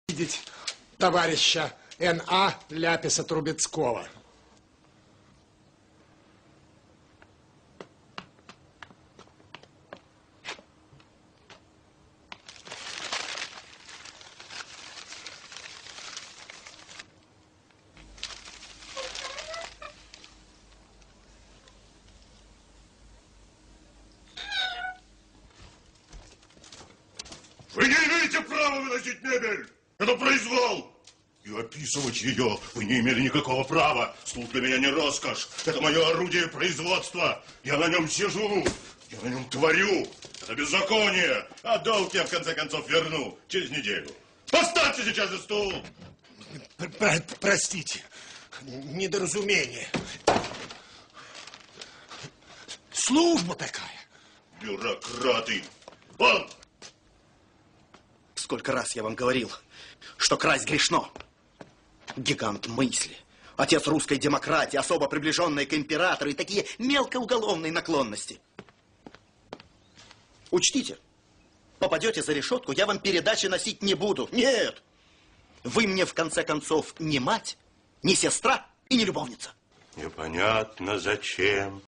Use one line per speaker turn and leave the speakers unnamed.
видеть товарища Н.А. Ляписа-Трубецкого.
Вы не имеете права выносить мебель! Это произвол! И описывать ее вы не имели никакого права. Стул для меня не роскошь. Это мое орудие производства. Я на нем сижу. Я на нем творю. Это беззаконие. А долг я в конце концов верну через неделю. Поставьте сейчас же стул!
Простите, недоразумение. Служба такая.
Бюрократы. Вон!
Сколько раз я вам говорил, что красть грешно. Гигант мысли, отец русской демократии, особо приближенный к императору и такие мелкоуголовные наклонности. Учтите, попадете за решетку, я вам передачи носить не буду. Нет, вы мне в конце концов не мать, не сестра и не любовница.
Непонятно зачем.